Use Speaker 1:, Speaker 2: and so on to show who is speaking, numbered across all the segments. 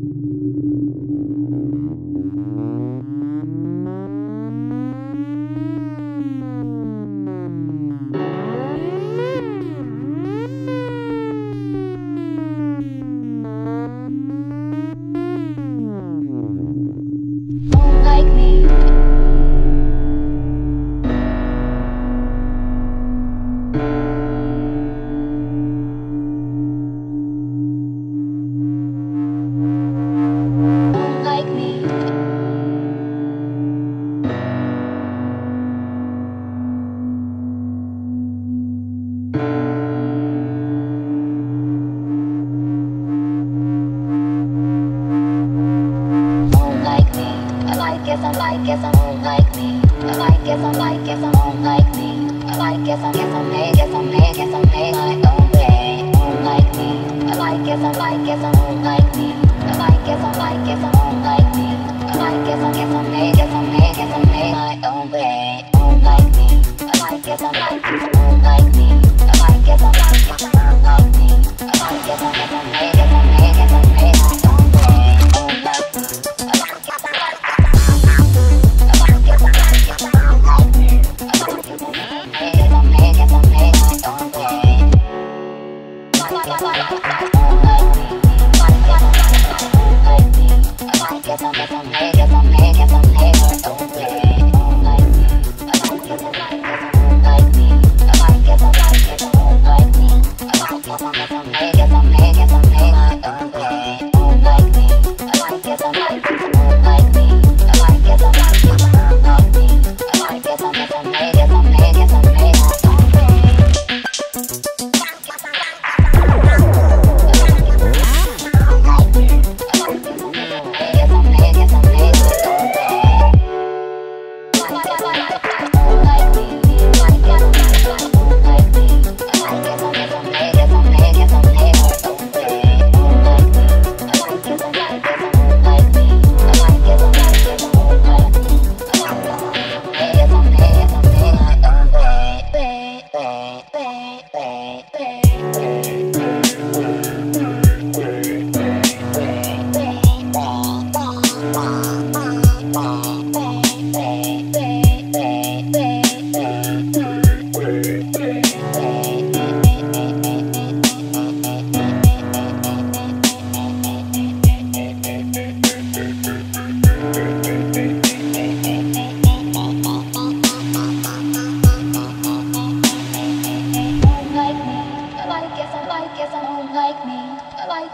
Speaker 1: guess I like, guess I don't like me. I like, guess I like, guess I don't like me. I like, guess I made, guess I made, guess I made my own way. Don't like me. I like, guess I like, guess I don't like me. I like, guess I like, guess I don't like me. I like, guess I made, guess I made, guess I made my own way. Don't like me. I like, guess I like, guess I don't like me. I like, guess I like, guess I don't like me. I like, guess I made, guess I made, guess I made my own way. Don't like me. I like, guess I like.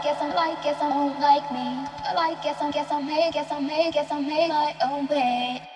Speaker 1: Guess I made my own way.